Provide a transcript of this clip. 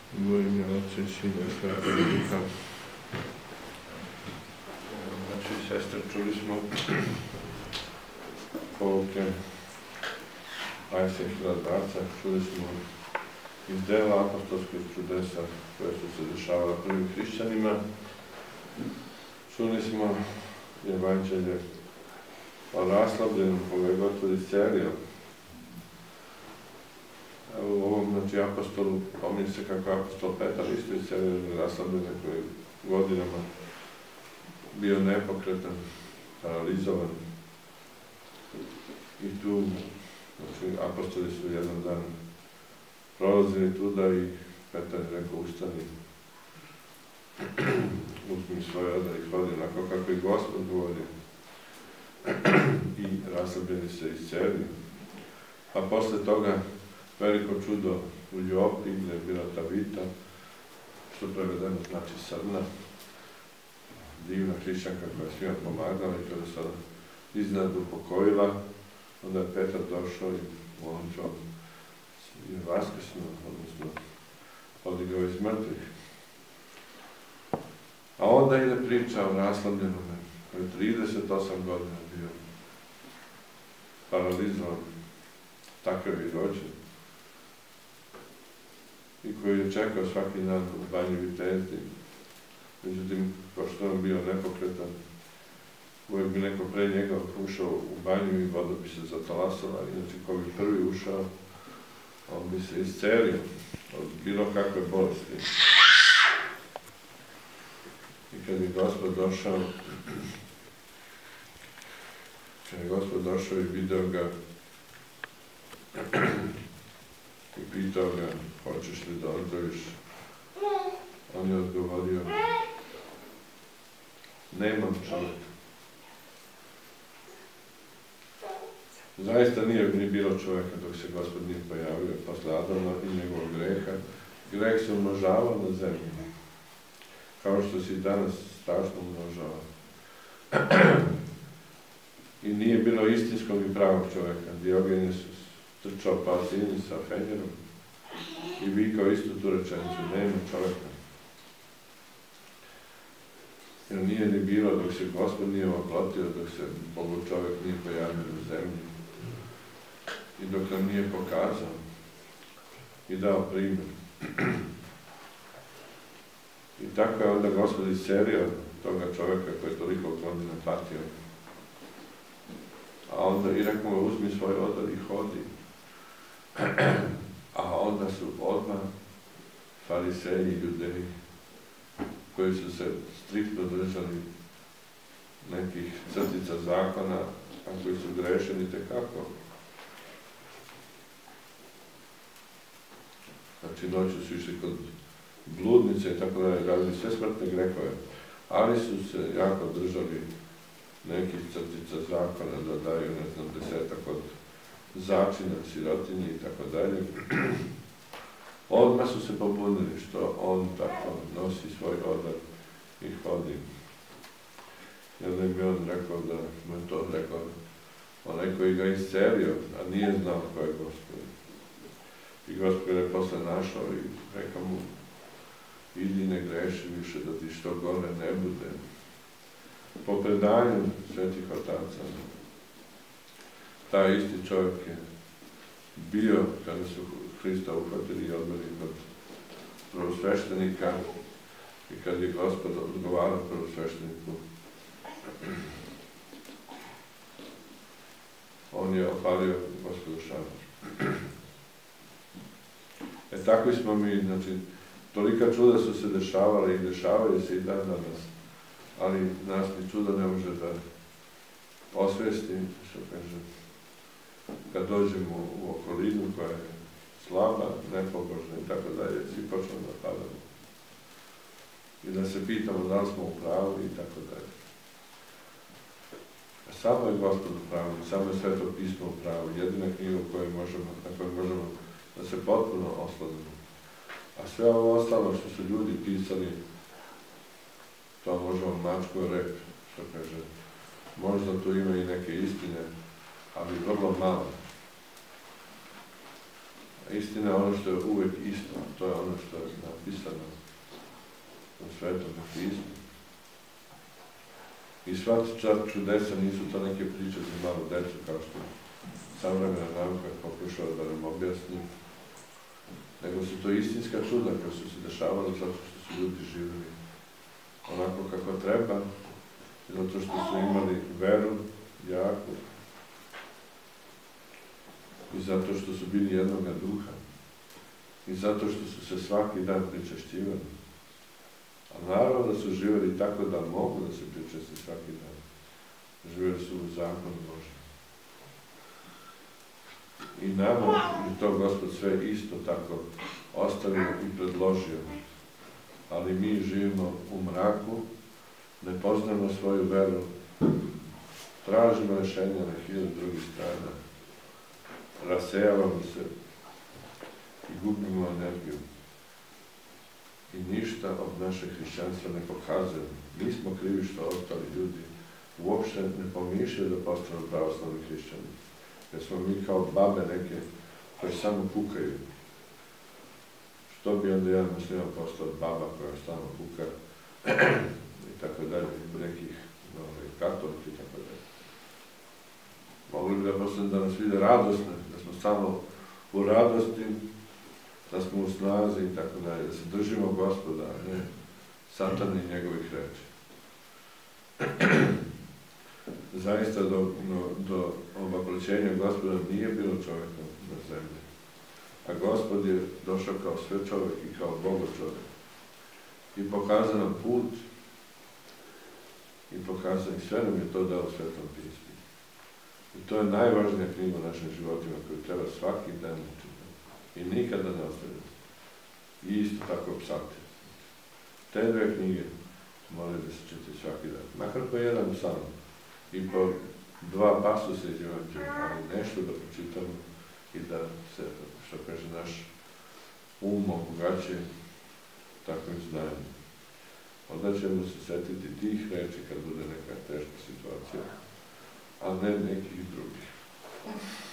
U ime Otca i Sina i Svetog Duha. Znači, sestre, čuli smo pouke Ajsehila Darca, čuli smo iz dela apostolskih čudesa koje su se dešavala prvim hrišćanima. Čuli smo evanđelje o raslavljenom koga je Gospod iscelio. U ovom, znači, apostolu, pominje se kako apostol Petar isto iscelio raslavljene koji je godinama bio nepokretan, paralizovan. I tu, znači, apostoli su jedan dan prolazili tuda i Petar je rekao, ustani, uzmi svoj odar i hodi onako kako i Gospod govori. I raslavljeni se iscelio. A posle toga veliko čudo u Jopi, gdje je bila Tabita, što prevedeno znači srna, divna hrišćanka koja je svima pomagala i kada se iznad upokojila, onda je Petar došao i molitvom je vaskrsnuo, odnosno podigao iz mrtvih. A onda ide priča o raslavljenome, koji je 38 godina bio paralizovan, takav je rođen, i koji je čekao svaki dan u banji Vitezdi. Međutim, kao što on bio nepokretan, uvijek bi neko pre njega ušao u banju i voda bi se zatalasala, inače ko bi prvi ušao, on bi se iscelio od bilo kakve bolesti. I kad je Gospod došao i video ga i pitao ga, hoćeš li da ozdraviš? On je odgovorio, nemam čovjeka. Zaista nije ni bilo čovjeka dok se Gospod nije pojavio posle Adama i njegovog greha. Greh se umnožavao na zemlji, kao što se i danas strašno umnožava. I nije bilo istinskog i pravog čovjeka. Diogen je trčao Palesini sa Fenjerom i vikao istu tu rečenicu, nema čovjeka. Jer nije ni bilo dok se Gospod nije oplotio, dok se Bogu čovjek nije pojavio na zemlji i dok nam nije pokazao i dao primjer. I tako je onda Gospod iscelio toga čovjeka koji je toliko godina patio. A onda i rekao mu, uzmi svoj odar i hodi. A onda su odmah fariseji i judeji koji su se striktno držali nekih crtica zakona, a koji su grešeni tekako. Znači, noću su išli kod bludnice i tako da radili sve smrtne grehove, ali su se jako držali nekih crtica zakona da daju, ne znam, 10 od začina, sirotinji i tako dalje. Odmah su se pobunili što on tako nosi svoj odar i hodi. I onda bi on rekao da mu je to rekao onaj koji ga iscelio, a nije znao ko je Gospod. I Gospod je posle našao i rekao mu, idi ne greši više da ti što gore ne bude. Po predanju svetih otaca, taj isti čovjek je bio kada su Hrista uhvatili i odveli kod prvosveštenika i kad je Gospod odgovarao prvosvešteniku, on je opalio Gospodu šamar. Tako smo mi, znači, tolika čuda su se dešavala i dešavaju se i dan danas, ali nas ni čudo ne može da osvesti, što kaže, kad dođemo u okolinu koja je slaba, nepobožna i tako dalje, svi počnemo da padamo. I da se pitamo da li smo u pravu i tako dalje. A samo je Gospod u pravu, samo je Sveto pismo u pravu, jedina knjiga na kojoj možemo da se potpuno oslonimo. A sve ovo ostalo što su ljudi pisali, to možemo mačku rep, što kaže. Možda tu ima i neke istine, ali vrlo malo. Istina je ono što je uvijek isto, to je ono što je u Svetom pismu. I sva čudesa nisu to neke priče za malu decu, kao što savremena nauka pokušava da nam objasni, nego su to istinska čuda koja su se dešavala zato što su ljudi živjeli onako kako treba, zato što su imali veru jaku i zato što su bili jednoga duha i zato što su se svaki dan pričešćivali. A naravno da su živjeli tako da mogu da se pričesti svaki dan. Živjeli su u zakonu Božjem. I nama je to Gospod sve isto tako ostavio i predložio. Ali mi živimo u mraku, ne poznamo svoju veru, tražimo rešenja na 1000 drugih strana, rasejavamo se i gubimo energiju. I ništa od našeg hrišćanstva ne pokazuje. Mi smo krivi što ostali ljudi uopšte ne pomišljaju da postanu pravoslavni hrišćani. Jer smo mi kao babe neke koje samo kukaju. Što bi onda jedan musliman postao baba koja samo kuka i tako dalje, nekih katolika i tako dalje. Mogli bi da postane da nas vide radosne, da smo samo u radosti, da smo u snazi i tako dalje, da se držimo Gospoda, a ne Satana i njegovih reči. Zaista do obaprećenja Gospoda nije bilo čovjeka na zemlji. A Gospod je došao kao sve čovjek i kao Bogo čovjek. I pokazao nam put i pokazao i sve nam je to dao u Svetom pismu. I to je najvažnija knjiga u našim životima koju treba svaki dan čitati. I nikada ne ostaviti. I isto tako psalmi. Te dve knjige moraju da se čitaju svaki dan. Makar po jedan psalm i po 2 pasusa iz Evanđelja, ali nešto da pročitamo i da se, što kaže, naš obogaćuje takvim znanjem. Onda ćemo se setiti tih reči kad bude neka teška situacija, a ne nekih drugih.